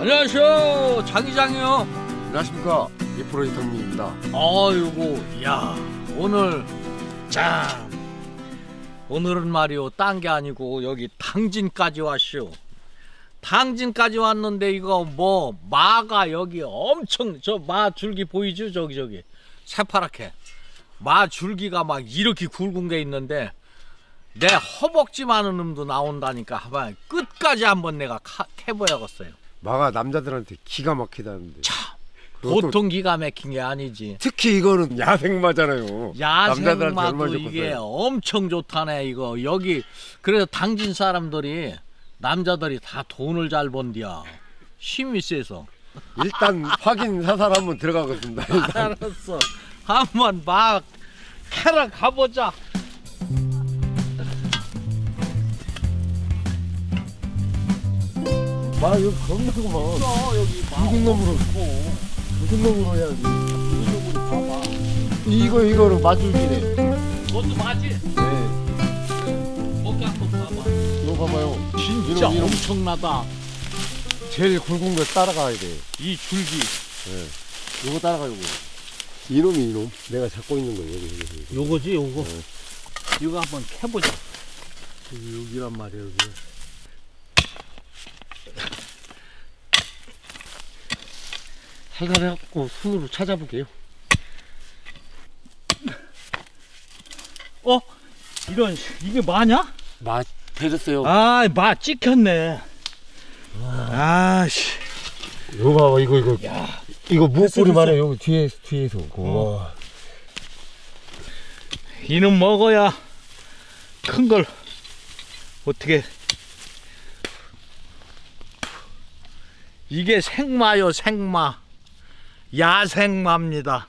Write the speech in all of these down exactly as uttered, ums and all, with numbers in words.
안녕하세요, 장이장이요. 안녕하십니까, 이프로 이상민입니다. 아이고, 야, 오늘 자, 오늘은 말이요, 딴 게 아니고 여기 당진까지 왔쇼. 당진까지 왔는데 이거 뭐 마가 여기 엄청, 저 마 줄기 보이죠? 저기 저기 새파랗게 마 줄기가 막 이렇게 굵은 게 있는데 내 허벅지 많은 놈도 나온다니까. 한번 끝까지 한번 내가 카, 캐봐야겠어요. 마가 남자들한테 기가 막히다는데. 참, 보통 기가 막힌 게 아니지. 특히 이거는 야생마잖아요. 야생마도 이게 엄청 좋다네. 이거 여기 그래서 당진 사람들이, 남자들이 다 돈을 잘 번디야. 힘이 세서. 일단 확인 사살 한번 들어가겠습니다. 알았어, 한번 막 캐러 가보자. 마 여기 겁나구만. 어, 여기 무슨 놈으로 있고. 무슨 놈으로 해야지. 무슨 놈으로 봐봐. 이거 이거로 마줄기네. 그것도 맞지? 네. 거기 한번 봐봐. 이거 봐봐요. 진짜 이놈, 이놈. 엄청나다. 제일 굵은 거 따라가야 돼. 이 줄기. 네. 요거 따라가 요거. 이놈이 이놈. 내가 잡고 있는 거예요. 여기, 여기, 여기. 요거지 요거. 네. 이거 한번 캐보자. 여기, 여기란 말이야 여기. 살살 해갖고 손으로 찾아볼게요. 어? 이런, 이게 마냐? 마 되졌어요. 아, 마 찍혔네. 아씨. 이거 봐봐, 이거 이거. 야, 이거 무엇뿌리만 해. 여기 뒤에 뒤에서. 어. 와. 이는 먹어야 큰 걸 어떻게. 이게 생마요, 생마. 야생마입니다.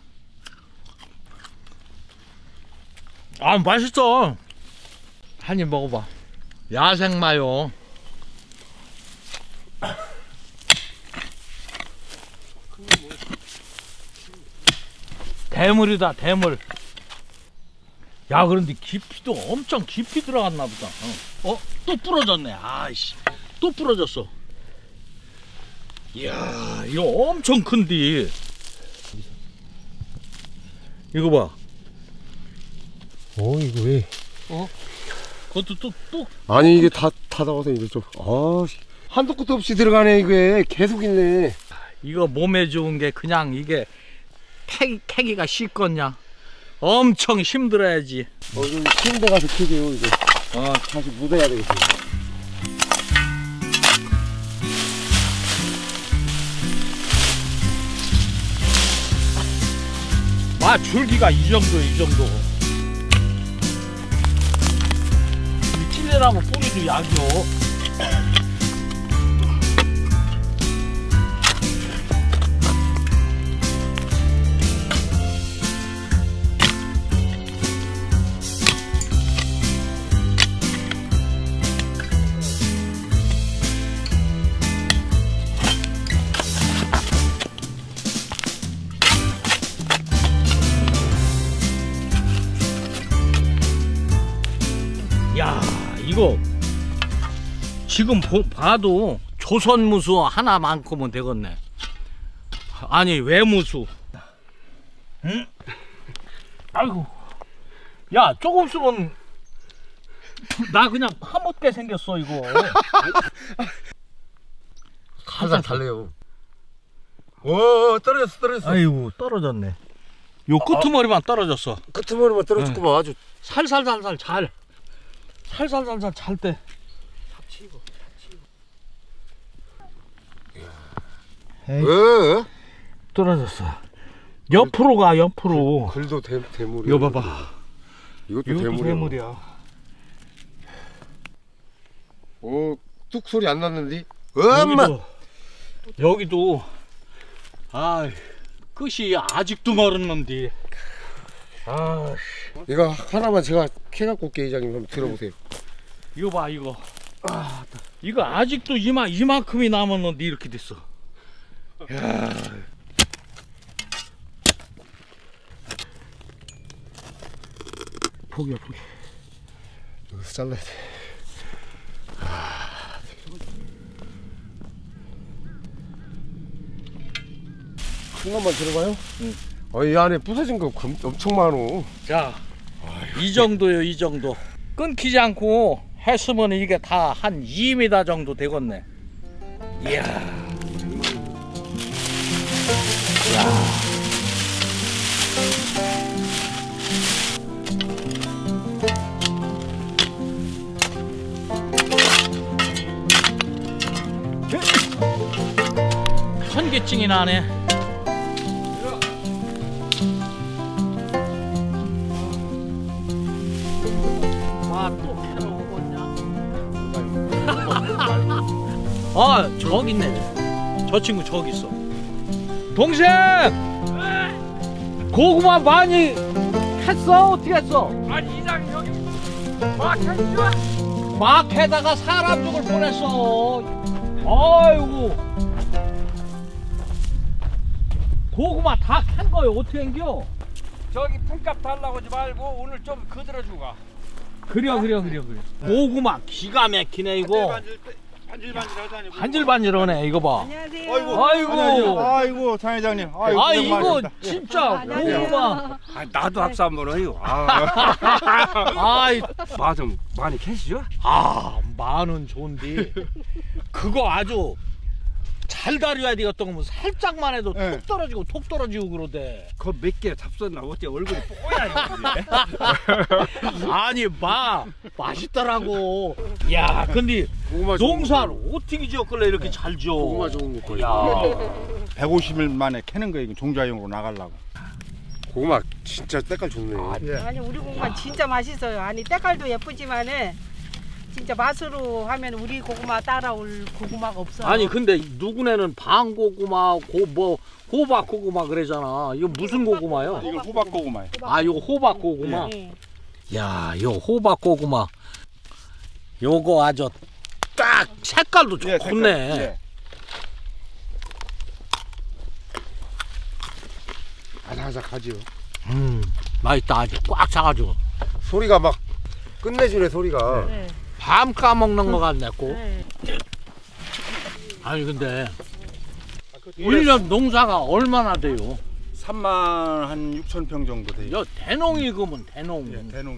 아, 맛있어. 한 입 먹어봐. 야생마요. 대물이다, 대물. 야, 그런데 깊이도 엄청 깊이 들어갔나 보다. 어, 어? 또 부러졌네. 아이씨, 또 부러졌어. 이야, 이거 엄청 큰디. 이거 봐. 어, 이거 왜? 어? 그것도 또, 또. 아니, 이게 다, 다 나와서 이제 좀, 아, 한도 끝도 없이 들어가네, 이게. 계속 있네. 이거 몸에 좋은 게 그냥 이게 캐, 캐기가 쉽겠냐? 엄청 힘들어야지. 어, 좀 쉬운 데 가서 캐게요, 이거. 어, 다시 묻어야 되겠어. 마 줄기가 이 정도, 이 정도. 이 찔레나무 뿌리도 약이요. 야, 이거 지금 보, 봐도 조선무수 하나만큼은 되겠네. 아니, 외무수. 응? 아이고, 야, 조금 쓰면 나 그냥 파묻게 생겼어 이거. 살살 달래요. 오, 떨어졌어, 떨어졌어. 아이고, 떨어졌네. 요 끄트머리만 떨어졌어. 끄트머리만 떨어졌구만. 아주 살살살살 잘, 살살살살 잘 때. 잡치고, 잡치고. 에이, 왜? 떨어졌어. 옆으로 가, 옆으로. 글도 대, 대물이야. 이거 봐봐. 이것도 이것도 대물이야. 대물이야. 오, 뚝 소리 안 났는데? 엄마! 여기도, 여기도, 아, 끝이 아직도 멀었는데. 아, 이거 하나만 제가 캐갖고 올게, 이장님. 한번 들어보세요. 이거 봐, 이거. 아, 이거 아직도 이마, 이만큼이 남았는데 이렇게 됐어. 야. 포기야, 포기. 여기서 잘라야 돼. 아... 중간만 들어봐요. 응. 어, 이 안에 부서진 거 엄청 많어. 자, 이 정도요, 이 정도. 끊기지 않고 했으면 이게 다 한 이 미터 정도 되겠네. 이야. 이야. 현기증이 나네. 아, 또 캐러오고 있냐? 아, 저기 있네. 저 친구 저기 있어. 동생! 고구마 많이 했어? 어떻게 했어? 아니 이장이 여기 막 했죠? 막 해다가 사람 죽을 뻔했어. 아이고. 고구마 다 캔 거요. 어떻게 한겨? 저기 품값 달라고 하지 말고 오늘 좀 거들어주고 가. 그려 그려 그려 그려. 고구마 기가 막히네 이거. 반질반질하다니. 반질반질하네 이거 봐. 안녕하세요. 아이고, 아이고. 아이고 장 회장님. 아이고, 아 고생 이거 많으셨다. 진짜 고구마. 아, 나도 합수 한번 해요. 아, 아이 맛좀 많이 캐시죠? 아 만원 좋은데 그거 아주 잘 다려야 되겠던 거면 살짝만 해도 네. 톡 떨어지고 톡 떨어지고 그러대. 그 몇 개 잡섰나 어째 얼굴이 뽀얗네. 아니 마 맛있더라고. 야 근데 고구마 좋은 농사를 거. 어떻게 지었길래 이렇게 잘 지어. 고구마 좋은 거. 야 백오십 일 만에 캐는 거예요. 종자용으로 나가려고. 고구마 진짜 때깔 좋네. 아니 우리 고구마 진짜 맛있어요. 아니 때깔도 예쁘지만은 진짜 맛으로 하면 우리 고구마 따라올 고구마가 없어요. 아니 근데 누구네는 방고구마 고 뭐 호박 고구마 그러잖아. 이거 무슨 고구마요? 이건 호박 고구마예요. 아 이거 호박 고구마. 네. 야 이거 호박 고구마. 요거 아주 딱 색깔도 예, 좋네. 예. 아삭아삭하지요. 음 맛있다. 아주 꽉 차가지고. 소리가 막 끝내주네 소리가. 네. 밤 까먹는 것 같네 꼭. 네. 아니 근데 일 년 농사가 얼마나 돼요? 삼만 한 육천 평 정도 돼요. 여 대농이 그러면 대농. 예, 대농이.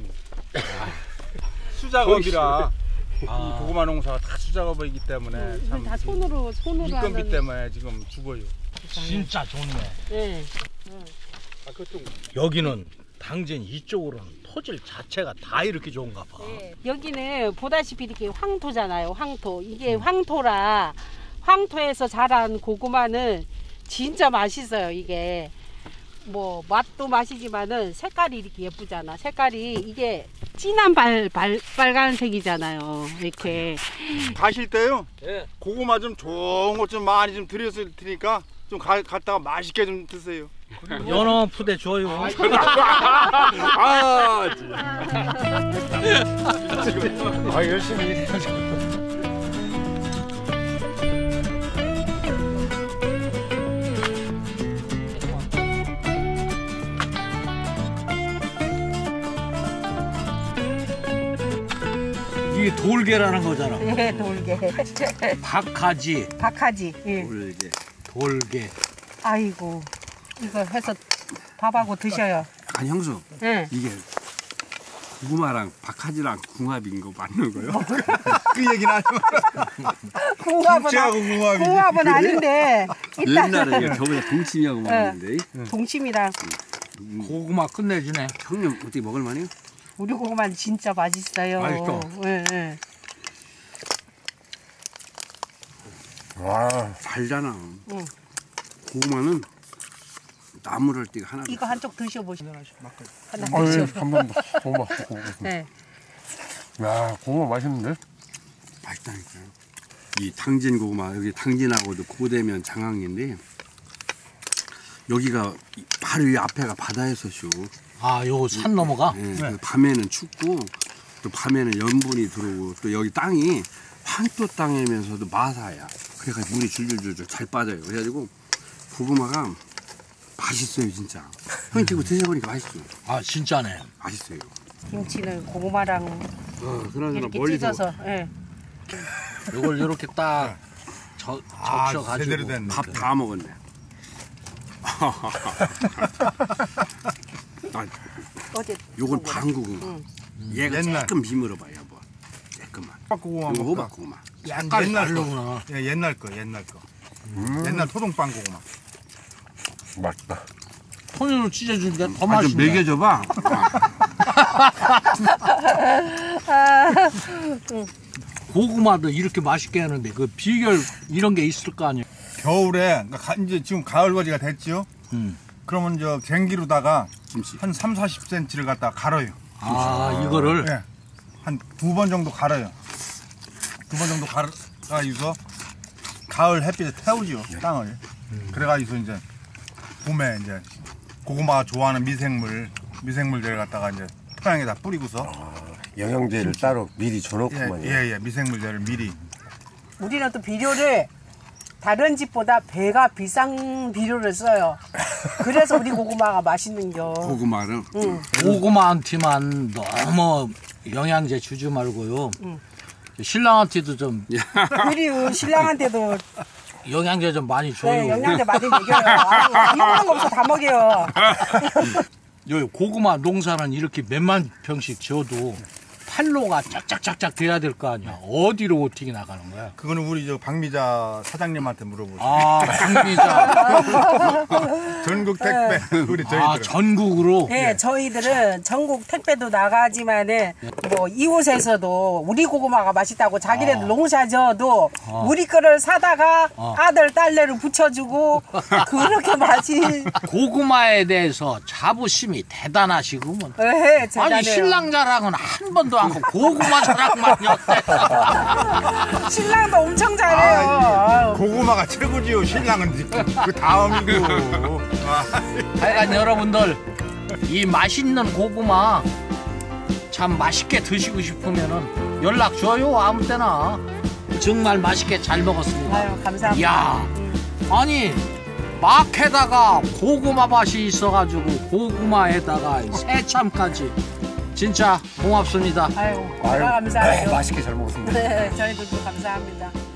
수작업이라 이 아, 고구마 농사가 다 수작업이기 때문에 이건 참 다 손으로 손으로 인건비 하는. 때문에 지금 죽어요. 진짜 좋네. 네. 아, 그것도 여기는 당진 이쪽으로는 토질 자체가 다 이렇게 좋은가 봐. 네. 여기는 보다시피 이렇게 황토잖아요. 황토. 이게 황토라 황토에서 자란 고구마는 진짜 맛있어요. 이게 뭐 맛도 맛이지만은 색깔이 이렇게 예쁘잖아. 색깔이 이게 진한 발, 발 빨간색이잖아요. 이렇게. 가실 때요. 예. 고구마 좀 좋은 것 좀 많이 좀 드렸을 테니까 좀 가, 갔다가 맛있게 좀 드세요. 연어 푸대 줘요. 아, 아 열심히 일해야지. 이게 돌개라는 거잖아. 네, 돌게. 박하지, 박하지. 예. 돌개, 돌개. 아이고. 이거 해서 밥하고 드셔요. 아니 형수 예. 이게 고구마랑 박하지랑 궁합인 거 맞는 거요? 그 얘기는 하지 마. 궁합은, 국제하고 아, 궁합이지. 궁합은 아닌데 옛날에 이게 저보다 동치미하고 네. 먹었는데 동치미랑 고구마 끝내주네. 형님 어떻게 먹을만해요? 우리 고구마는 진짜 맛있어요. 맛있어. 예, 예. 와. 달잖아. 응. 고구마는 나무를 띠가 하나. 이거 한쪽 드셔보시죠. 하나 어이 드셔. 한번 고구마. 네. 야 고구마 맛있는데? 맛있다니까요. 이 당진 고구마 여기 당진하고도 고대면 장항인데 여기가 바로 이 앞에가 바다에서쇼. 아, 요 산 넘어가? 네, 그 밤에는 춥고 또 밤에는 염분이 들어오고 또 여기 땅이 황토 땅이면서도 마사야. 그래가지고 물이 줄줄줄줄 잘 빠져요. 그래가지고 고구마가 맛있어요 진짜. 형님 지금 드셔보니까 맛있어요. 아, 진짜네. 맛있어요. 김치는 고구마랑 어, 그나저나 이렇게 멀리서 찢어서. 예. 요걸 이렇게 딱 저, 아, 적셔가지고. 제대로 됐네. 밥 다 먹었네. 아, 어제 요건 반고구마. 응. 얘가 옛날. 조금 비밀어봐요, 뭐. 조금만. 호박고구마 이거 먹다. 호박고구마. 약간 옛날 다르구나. 거. 예, 옛날 거, 옛날 거. 음. 옛날 토종빵 고구마. 맛있다. 손으로 찢어주니까 더 아, 좀 맛있네. 먹여줘봐. 고구마도 이렇게 맛있게 하는데 그 비결 이런 게 있을 거 아니에요. 겨울에 그러니까 가- 이제 지금 가을 거지가 됐지요. 음. 그러면 저 쟁기로다가 김치. 한 삼, 사십 센티미터를 갖다 갈아요. 아 이거를 예. 한 두 번 정도 갈아요. 두 번 정도 갈아가지고 가을 햇빛에 태우지요, 땅을. 그래가지고 이제 봄에 이제 고구마가 좋아하는 미생물, 미생물들을 갖다가 이제 토양에다 뿌리고서 영양제를 따로 미리 예, 줘놓구만요. 예, 예, 미생물제를 미리. 우리는 또 비료를 다른 집보다 배가 비싼 비료를 써요. 그래서 우리 고구마가 맛있는겨. 고구마를. 응. 고구마한테만 너무 영양제 주지 말고요. 응. 신랑한테도 좀 그리고 신랑한테도 영양제 좀 많이 줘요. 네, 영양제 많이 먹여요. 아유, 이거한 거 없어 다 먹여요. 여기 고구마 농사는 이렇게 몇만 평씩 지어도 판로가 짝짝짝짝 돼야 될 거 아니야. 어디로 어떻게 나가는 거야? 그거는 우리 저 박미자 사장님한테 물어보세요. 아, 박미자. 전국 택배 우리 저희들. 아, 전국으로. 네, 저희들은 전국 택배도 나가지만은 뭐 이웃에서도 우리 고구마가 맛있다고 자기네들 아. 농사 지어도 아. 우리 거를 사다가 아. 아들 딸내를 붙여주고 그렇게 맛이. 고구마에 대해서 자부심이 대단하시구먼. 네, 대단해요. 아니 신랑 자랑은 한 번도 안 하고 고구마 자랑만 했대. 신랑도 엄청 잘해요. 아, 아유. 이 고구마가 최고지요. 신랑은 그, 그 다음이고. 아, 하여간 여러분들 이 맛있는 고구마 참 맛있게 드시고 싶으면은 연락 줘요 아무 때나. 정말 맛있게 잘 먹었습니다. 아유, 감사합니다. 이야, 아니 막에다가 고구마 밭이 있어가지고 고구마에다가 새참까지 진짜 고맙습니다. 아유, 감사해요. 맛있게 잘 먹었습니다. 네, 저희들도 감사합니다.